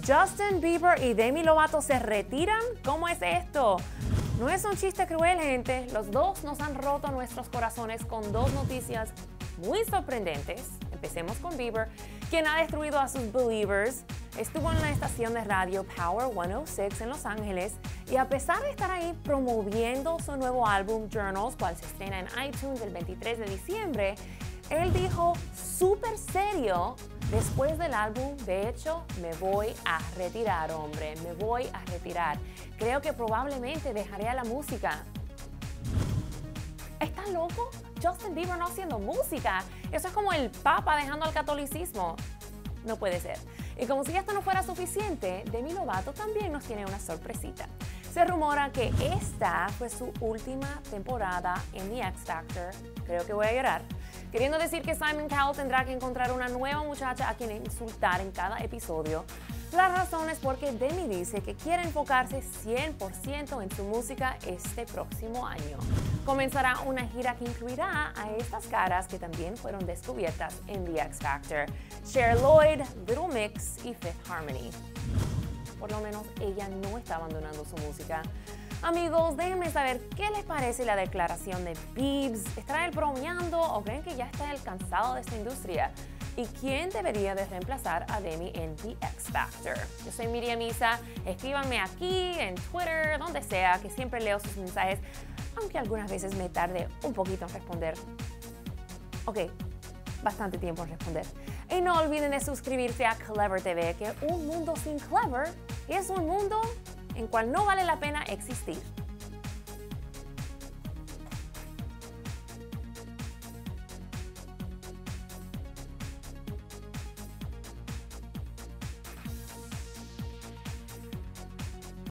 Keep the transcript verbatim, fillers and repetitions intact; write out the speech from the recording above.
Justin Bieber y Demi Lovato se retiran. ¿Cómo es esto? No es un chiste cruel, gente. Los dos nos han roto nuestros corazones con dos noticias muy sorprendentes. Empecemos con Bieber, quien ha destruido a sus Believers. Estuvo en la estación de radio Power ciento seis en Los Ángeles y a pesar de estar ahí promoviendo su nuevo álbum Journals, cual se estrena en iTunes el veintitrés de diciembre, él dijo súper serio después del álbum: de hecho, me voy a retirar, hombre, me voy a retirar. Creo que probablemente dejaré a la música. ¿Estás loco? Justin Bieber no haciendo música. Eso es como el Papa dejando al catolicismo. No puede ser. Y como si esto no fuera suficiente, Demi Lovato también nos tiene una sorpresita. Se rumora que esta fue su última temporada en The X Factor. Creo que voy a llorar. Queriendo decir que Simon Cowell tendrá que encontrar una nueva muchacha a quien insultar en cada episodio. La razón es porque Demi dice que quiere enfocarse cien por ciento en su música este próximo año. Comenzará una gira que incluirá a estas caras que también fueron descubiertas en The X Factor: Cher Lloyd, Little Mix y Fifth Harmony. Por lo menos ella no está abandonando su música. Amigos, déjenme saber qué les parece la declaración de Biebs. ¿Estará él bromeando o creen que ya está él cansado de esta industria? ¿Y quién debería de reemplazar a Demi en The X Factor? Yo soy Miriam Isa. Escríbanme aquí, en Twitter, donde sea, que siempre leo sus mensajes, aunque algunas veces me tarde un poquito en responder. Ok, bastante tiempo en responder. Y no olviden de suscribirse a Clever T V, que un mundo sin Clever es un mundo en cual no vale la pena existir.